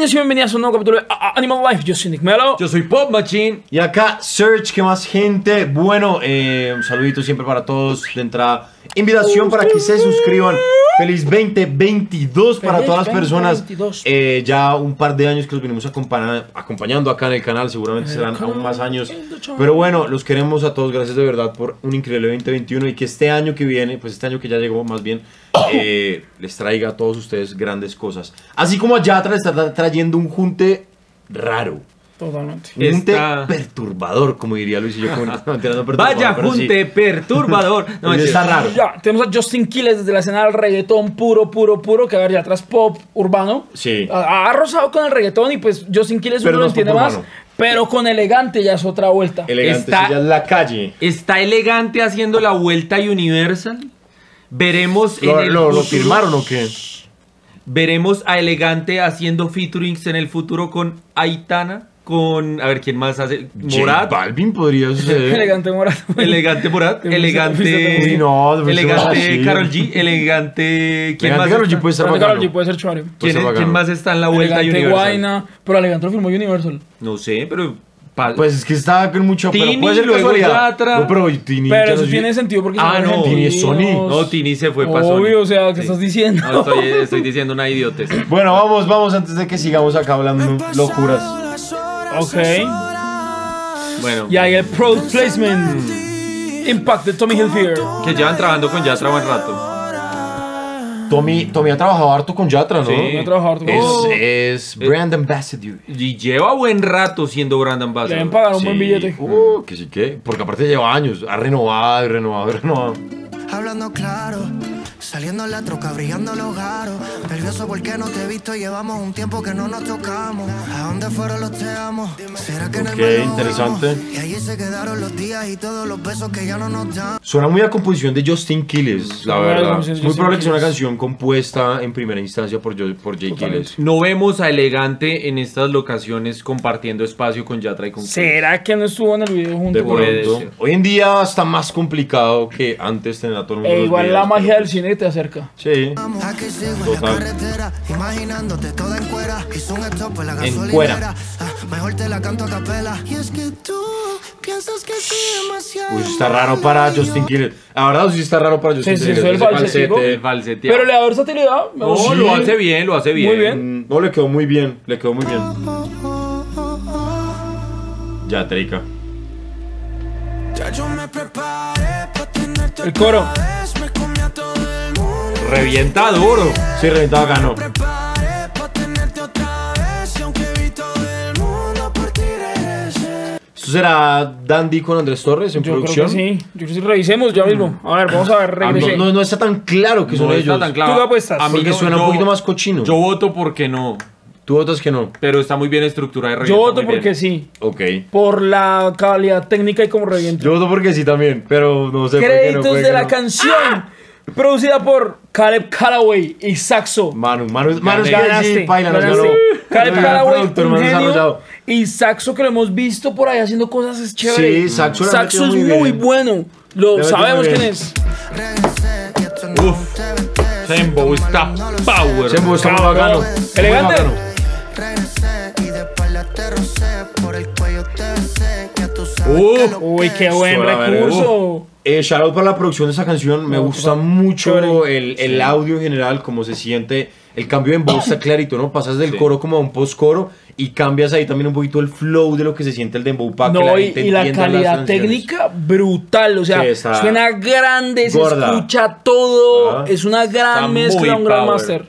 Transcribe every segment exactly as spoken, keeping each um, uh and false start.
Bienvenidos y bienvenidas a un nuevo capítulo de Animal Life. Yo soy Nick Melo. Yo soy Pop Machine. Y acá, Search, ¿qué más gente? Bueno, eh, un saludito siempre para todos. De entrada, invitación para que se suscriban. Feliz veinte veintidós para Feliz todas las personas. veinte veintidós. Eh, ya un par de años que los venimos acompaña- acompañando acá en el canal. Seguramente serán aún más años. Pero bueno, los queremos a todos. Gracias de verdad por un increíble veinte veintiuno. Y que este año que viene, pues este año que ya llegó más bien, eh, les traiga a todos ustedes grandes cosas. Así como a Yatra les está trayendo un junte raro. Totalmente. Un junte Está- perturbador, como diría Luis y yo. Como, no, mentira, no perturbador, Vaya pero sí. junte perturbador. No, Ese está raro. Ya, tenemos a Justin Quiles desde la escena del reggaetón puro, puro, puro, que a ver, ya atrás pop urbano. Sí. Ha, ha rozado con el reggaetón y pues Justin Quiles Pero uno lo no es pop entiende más. urbano. Pero con elegante ya es otra vuelta. Elegante, Está- sí, ya es la calle. Está elegante haciendo la vuelta Universal. Veremos ¿Lo, en el lo, lo futuro- firmaron o qué? Veremos a Elegante haciendo featurings en el futuro con Aitana. Con. A ver, ¿quién más hace? J Morat. Balvin podría suceder. Elegante Morat. Elegante Morat. Te fuiste- Elegante. fuiste- Uy, no, te fuiste Elegante así. Karol G. Elegante. ¿Quién Elegante más? Karol G está? puede ser Elegante bacano. Karol G puede ser chuario. ¿Quién, Puede ser es- bacano. quién más está en la vuelta Elegante Universal? Guayna. Pero Elegante lo firmó Universal. No sé, pero. pa- Pues es que está con mucho. Tini, pero puede ser luego casualidad. Yatra. No, pero Tini. Pero ya eso no- tiene sentido porque Ah, son no, Tini es Sony. argentinos. No, Tini se fue para Sony. Obvio, o sea, ¿qué Sí. estás diciendo? No, estoy, estoy diciendo una idiotez. Bueno, vamos, vamos antes de que sigamos acá hablando locuras. Ok. Bueno, Y ahí el product placement. Impact de Tommy Hilfiger. que llevan trabajando con Yatra buen rato. Tommy, Tommy ha trabajado harto con Yatra, ¿no? Sí. No he trabajado harto con Es, eso. es brand ambassador. Y lleva buen rato siendo brand Le deben ambassador. pagar un Sí. buen billete. Uh, que sí que. Porque aparte lleva años. Ha renovado y renovado y renovado. Hablando claro, saliendo en la troca, brillando los garos. Nervioso porque no te he visto, llevamos un tiempo que no nos tocamos. ¿A dónde fueron los te amo? ¿Será que en el Ok, mar nos interesante. vimos? Y allí se quedaron los días y todos los besos que ya no nos dan. Suena muy a composición de Justin Quiles, la Suena a verdad. composición de Es muy Justin probable que sea una Quiles. canción compuesta en primera instancia por, Jo- por J. Quiles. No vemos a Elegante en estas locaciones compartiendo espacio con Yatra y con ¿Será que no estuvo en el video junto? De con- Puede pronto. ser. Hoy en día está más complicado que antes tener a todo el mundo. E los igual videos, la magia pero del cine te acerca. Sí. Aquí sigo en la Total. carretera, imaginándote toda en cuera. Hice un stop en la En gasolinera. cuera. Ah, mejor te la canto a capela. Y es que tú piensas que soy demasiado. Uy, está raro para Justin Quiles. La verdad, sí está raro para Justin Sí, sí, Quiles. eso del Ese falsetico. falsete. el falseteado. Pero le da versatilidad. me No, gusta. lo Sí. hace bien, lo hace bien. Muy bien. Mm, No, le quedó muy bien. Le quedó muy bien. Ya, Trica. Ya yo me preparé pa' tenerte El coro. otra vez, me comí a todo el mundo. Revienta duro. Sí, reventado ganó. Preparé pa' tenerte otra vez y aunque vi todo el mundo por ti regresé. ¿Esto será Dandy con Andrés Torres en Yo creo producción? que sí. Yo creo que sí. Revisemos ya mismo. A ver, vamos a ver. Ah, Regresé. no, no, no está tan claro que son No ellos. está tan claro. ¿Tú qué apuestas? A mí Porque no- suena yo- un poquito más cochino. Yo voto porque no. Tú votas que no. Pero está muy bien estructurada. y Yo revienta voto muy porque bien. sí. Ok. Por la calidad técnica y como reviento. Yo voto porque sí también, pero no sé por qué no. Créditos puede de que la no. canción. Producida por Caleb Calloway y Saxo. Manu, Manu, Manu, es que Ganaste. sí, paila, nos ganaste. ganó. Caleb Nos ganó el Calloway, productor un más genio. desarrollado. Y Saxo, que lo hemos visto por ahí haciendo cosas, es chévere. Sí, Saxo le Saxo es metió muy muy bien. bueno. Lo Le metió sabemos muy quién bien. es. Regresé y esto no Uf. te vete. Sembo está power. Sembo está muy Cabrón. bacano. Elegante. Muy bacano. Regresé y de espalda te rocé, por el cuello te besé, ya tú sabes Uh, que lo Uy, que qué es. buen Suena verga. recurso. Eh, shout out para la producción de esa canción. Me No, gusta pues, mucho chévere. el, el audio en general, cómo se siente. El cambio en voz está clarito, ¿no? Pasas del Sí. coro como a un post-coro y cambias ahí también un poquito el flow de lo que se siente el dembow para que la No, y, gente y la entienda las calidad transiciones. técnica brutal, o sea, Sí, está suena grande, gorda. se escucha todo, Ah. es una gran Está muy mezcla, un gran power. máster.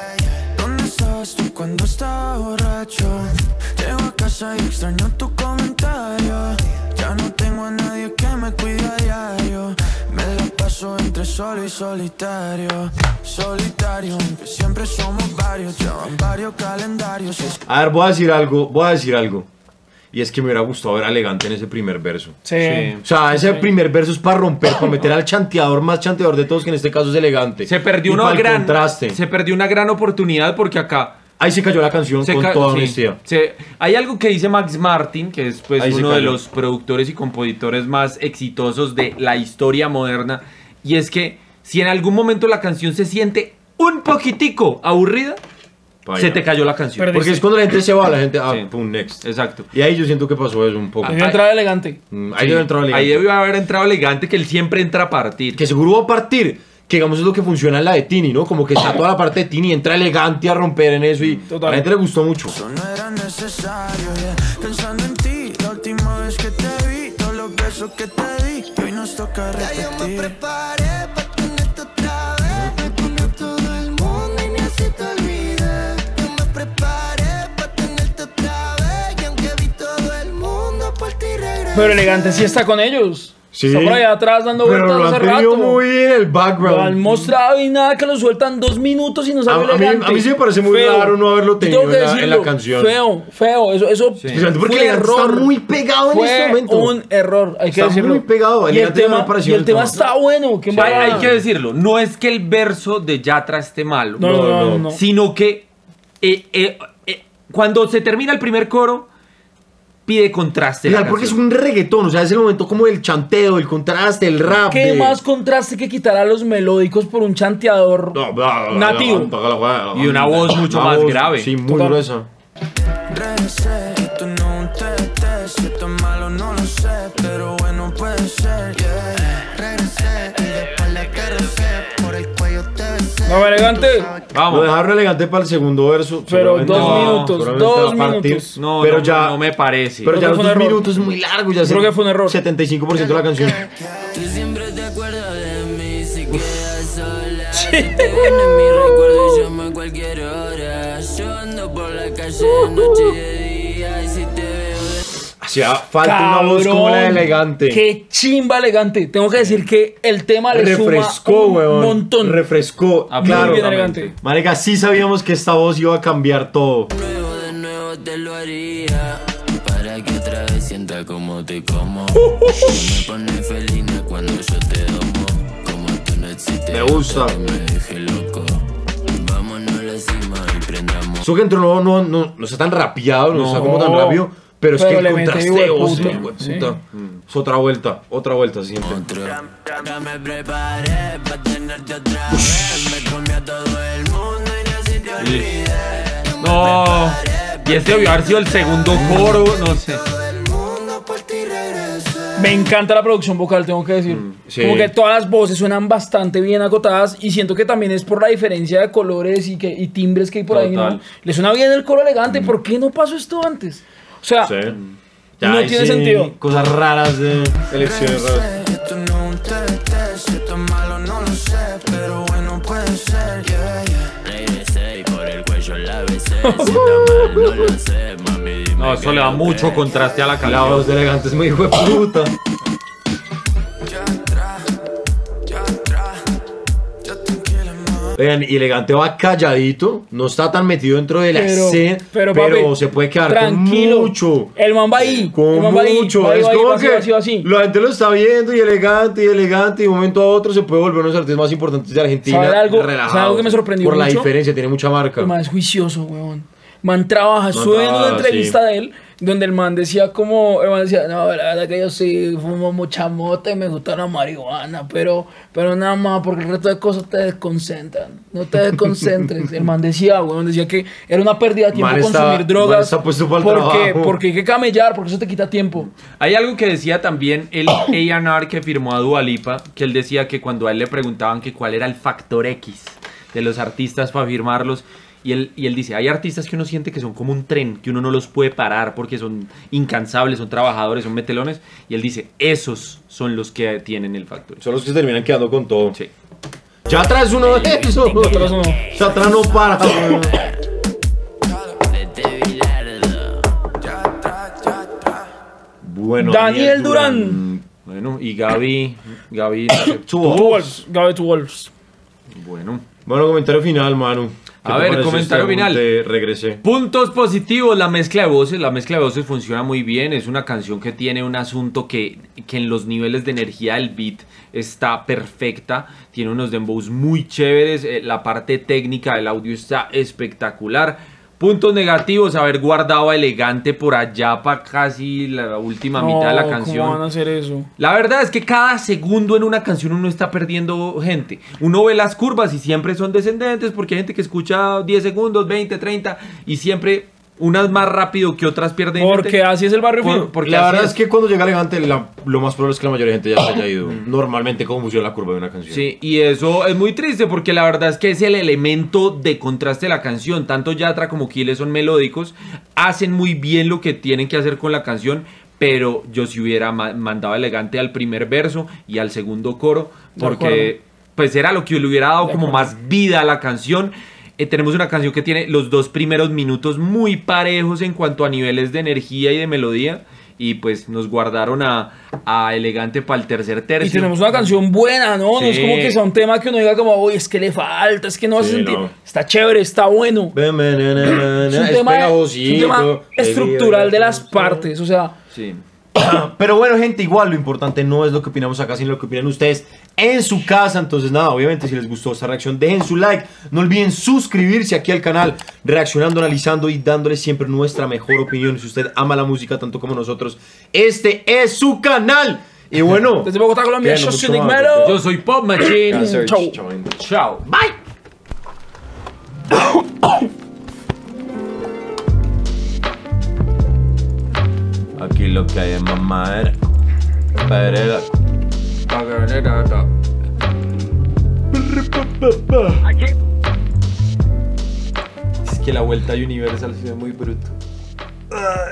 ¿Dónde estabas tú cuando estaba borracho? Llego a casa y extraño tu comentario. Ya no tengo a nadie que me cuide a diario. Me la paso entre solo y solitario. Solitario, aunque siempre somos varios. Llevan varios calendarios. Es A ver, voy a decir algo, voy a decir algo. Y es que me hubiera gustado ver a Elegante en ese primer verso. Sí. Sí. O sea, ese Sí. primer verso es para romper, para meter al chanteador más chanteador de todos, que en este caso es Elegante. Se perdió Y una para el gran. contraste. Se perdió una gran oportunidad porque acá. Ahí se cayó la canción se con ca- toda sí, honestidad. se- hay algo que dice Max Martin, que es pues Ahí se uno de cayó. los productores y compositores más exitosos de la historia moderna. Y es que si en algún momento la canción se siente un poquitico aburrida, Paila. se te cayó la canción. Perdiste. Porque es cuando la gente se va, la gente, ah, Sí. pum, next. Exacto. Y ahí yo siento que pasó eso un poco. Debió entrar elegante. Mm, ahí Sí, debe entrar elegante. ahí debió haber entrado elegante, que él siempre entra a partir. Que seguro va a partir. Que digamos es lo que funciona en la de Tini, ¿no? Como que está toda la parte de Tini, entra elegante a romper en eso y Total. a la gente le gustó mucho. Eso no era necesario, yeah. Pensando en ti, la última vez que te vi, todos los besos que te di, que hoy nos toca repetir. Ya yo me preparé pa' tenerte otra vez, me comió todo el mundo y ni así te olvidé. Yo me preparé pa' tenerte otra vez, y aunque vi todo el mundo por ti regresé. Pero elegante sí está con ellos. Sí. Está por allá atrás dando Pero vueltas lo hace han tenido rato. muy en el Lo background. han mostrado y nada que lo sueltan dos minutos y no sale A- a mí- elegante. a mí sí me parece muy Feo. raro no haberlo Yo tengo tenido que en la- en la decirlo, canción. Feo, feo. Eso, eso Especialmente porque fue Elegante error. está muy pegado en Fue este momento. un error, hay que Está decirlo. muy pegado, Y el Elegante no me tema, pareció y el el tema tema. está bueno. ¿Qué Hay, más? hay que decirlo, no es que el verso de Yatra esté malo, No, no, no, no, no. sino que eh, eh, eh, cuando se termina el primer coro, pide contraste. Claro, la porque es canción. un reggaetón, o sea, es el momento como el chanteo, el contraste, el rap. ¿Qué de- más contraste que quitar a los melódicos por un chanteador No, bla, bla, nativo? bla, bla, bla, bla, Y una voz mucho una más voz, grave. Sí, muy Total. gruesa. Regresé, esto no es un tete, si esto es malo no lo sé, pero bueno puede ser, yeah. Regresé y de espalda te recé, por el cuello te besé. No, elegante. Lo Vamos. dejaron elegante para el segundo verso. Pero seguramente dos va- minutos, seguramente dos va a partir, minutos. No, pero no, ya, no me parece. pero Creo ya que los fue un dos error. minutos es muy largo. Ya Creo es que fue un error. setenta y cinco por ciento de la canción. Tú siempre te acuerdas de mí, si quedas sola. Se te viene mi recuerdo y llamo a cualquier hora. Yo ando por la calle de noche y de día, y si te veo de... Hacía falta una voz como la de Cabrón, elegante. Qué chimba elegante. Tengo que decir que el tema le Refrescó, suma un weón. montón. Refrescó. Ah, Muy claro. bien elegante. Marica, sí sabíamos que esta voz iba a cambiar todo. nuevo, de nuevo te lo haría. Para que otra vez sienta como te como. Me pone felina cuando yo te domo. Como tú no existes. Me gusta. Me dejé loco. Vámonos a la cima y prendamos. Eso que entró no, no, no, no está tan rapeado, no, No. está como tan rápido. Pero es Pero que le el mete contrasteo, hijueputa. sí, hijueputa. Es otra vuelta, otra vuelta, se siente. Otro. Ya me preparé pa' tenerte otra vez. Me comí a todo el mundo y ni así te olvidé. No. Y este debió haber sido el segundo coro, no sé. Todo el mundo por ti regresé. Me encanta la producción vocal, tengo que decir. sí. Como que todas las voces suenan bastante bien acotadas y siento que también es por la diferencia de colores y, que, y timbres que hay por ahí, Total. ¿no? Le suena bien el coro elegante. ¿Por qué no pasó esto antes? O sea, Sí. No ahí tiene sentido. Cosas raras de elecciones raras. Esto no es un tete, si esto es malo no lo sé, pero bueno puede ser, yeah, yeah. Regresé y por el cuello la besé, si está mal no lo sé, mami dime No, eso que le da lo mucho que- contraste a la La canción. voz de elegante es muy hijo de puta. Ya atrás, ya atrás, ya tranquila más. Vean, y elegante va calladito, no está tan metido dentro de la pero, escena, pero, pero, papi, se puede quedar tranquilo. con mucho. El man va ahí. Con el man va ahí, mucho, va ahí, es va ahí, como va así, que va así, va así. la gente lo está viendo y elegante y elegante y de un momento a otro se puede volver uno de los artistas más importantes de Argentina. ¿Sabe algo? relajado, ¿Sabe algo que me sorprendió Por la mucho? diferencia, tiene mucha marca. El man es juicioso, weón. Man trabaja. Man Estuve viendo una trabaja, entrevista sí. de él donde el man decía como, el man decía, no, la verdad que yo sí fumo mucha mota y me gusta la marihuana, pero, pero nada más porque el resto de cosas te desconcentran. No te desconcentres. El man decía, weón, decía que era una pérdida de tiempo Man está- consumir man drogas. está puesto para el porque, trabajo. porque hay que camellar, porque eso te quita tiempo. Hay algo que decía también el A and R que firmó a Dua Lipa, que él decía que cuando a él le preguntaban que cuál era el factor X de los artistas para firmarlos, y él, y él dice, hay artistas que uno siente que son como un tren, que uno no los puede parar porque son incansables, son trabajadores, son metelones, y él dice, esos son los que tienen el factor X. Son los que se terminan quedando con todo. Sí. Ya traes uno de esos. Atrás uno. Ya atrás no para. weón. Vete Bilardo. Ya atrás, ya atrás. Bueno, Daniel Durán. Bueno, y Gaby, Gaby, Two Two Wolves. Wolves. Gabe Two Wolves. bueno. Bueno, comentario final, Manu. ¿Qué A te ver, pareció comentario este álbum final. de Regresé. Puntos positivos, la mezcla de voces, la mezcla de voces funciona muy bien, es una canción que tiene un asunto que, que en los niveles de energía del beat está perfecta, tiene unos dembows muy chéveres, eh, la parte técnica del audio está espectacular, Puntos negativos, haber guardado a Elegante por allá para casi la última mitad de la canción. ¿Cómo van a hacer eso? La verdad es que cada segundo en una canción uno está perdiendo gente. Uno ve las curvas y siempre son descendentes porque hay gente que escucha diez segundos, veinte, treinta y siempre unas más rápido que otras pierden Porque gente. así es el barrio Por- fino. porque la así verdad es que cuando llega Elegante, la- lo más probable es que la mayoría de gente ya se haya ido. Normalmente, cómo funciona la curva de una canción. Sí, y eso es muy triste porque la verdad es que es el elemento de contraste de la canción. Tanto Yatra como Kile son melódicos, hacen muy bien lo que tienen que hacer con la canción, pero yo si hubiera ma- mandado Elegante al primer verso y al segundo coro, De acuerdo. porque pues era lo que le hubiera dado De como acuerdo. más vida a la canción. Eh, tenemos una canción que tiene los dos primeros minutos muy parejos en cuanto a niveles de energía y de melodía. Y pues nos guardaron a, a Elegante para el tercer tercio. Y tenemos una canción buena, ¿no? No es Sí. como que sea un tema que uno diga como, uy, es que le falta, es que no hace Sí, sentido. no. Está chévere, está bueno. Es Es un, tema, es un pegajosito, tema estructural de las baby, partes, o sea, Sí. Pero bueno, gente, igual lo importante no es lo que opinamos acá, sino lo que opinan ustedes en su casa. Entonces, nada, obviamente, si les gustó esta reacción, dejen su like. No olviden suscribirse aquí al canal, reaccionando, analizando y dándoles siempre nuestra mejor opinión. Si usted ama la música tanto como nosotros, este es su canal. Y bueno, desde Bogotá, Colombia, ¿qué? yo No soy mucho más, Enigmero. porque- Yo soy Pop Machine. Gracias, Chau. chao. Chao. Bye. Aquí lo que hay es mamadera. Perera. Es que la vuelta a Universal se ve muy bruto.